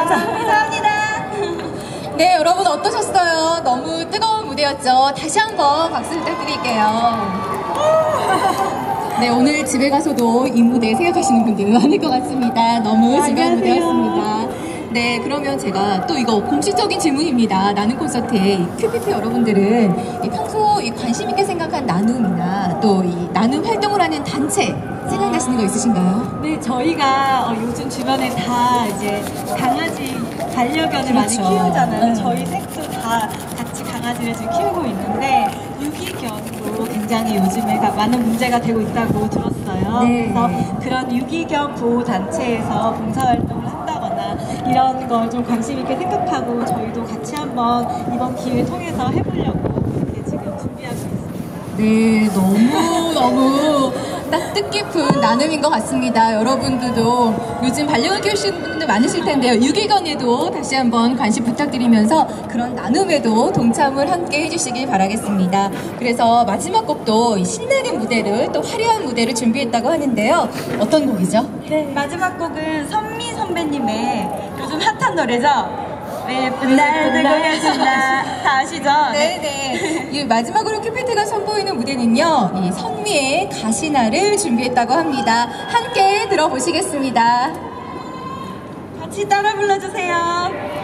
감사합니다. 네, 여러분 어떠셨어요? 너무 뜨거운 무대였죠? 다시 한번 박수 부탁드릴게요. 네, 오늘 집에 가서도 이 무대 생각하시는 분들 많을 것 같습니다. 너무 즐거운 무대였습니다. 네, 그러면 제가 또 이거 공식적인 질문입니다. 나눔 콘서트에 큐피트 여러분들은 평소 관심 있게 생각한 나눔이나 또 이 나눔 활동을 하는 단체 생각나시는 거 있으신가요? 네, 저희가 요즘 주변에 다 이제 강아지 반려견을 많이 키우잖아요. 저희 색도 다 같이 강아지를 지금 키우고 있는데 유기견도 굉장히 요즘에 많은 문제가 되고 있다고 들었어요. 네. 그래서 그런 유기견 보호 단체에서 봉사활동을 한다거나 이런 걸 좀 관심 있게 생각하고 저희도 같이 한번 이번 기회 통해서 해보려고 이렇게 지금 준비하고 있습니다. 네, 너무 딱 뜻깊은 나눔인 것 같습니다. 여러분들도 요즘 반려견 키우시는 분들 많으실 텐데요. 유기견에도 다시 한번 관심 부탁드리면서 그런 나눔에도 동참을 함께 해주시길 바라겠습니다. 그래서 마지막 곡도 이 신나는 무대를 또 화려한 무대를 준비했다고 하는데요. 어떤 곡이죠? 네, 마지막 곡은 선미 선배님의 요즘 핫한 노래죠. 예쁜 날 들고 가신다. 다 아시죠? 네네. 이 마지막으로 큐피트가 선보이는 무대는요, 이 선미의 가시나를 준비했다고 합니다. 함께 들어보시겠습니다. 같이 따라 불러주세요.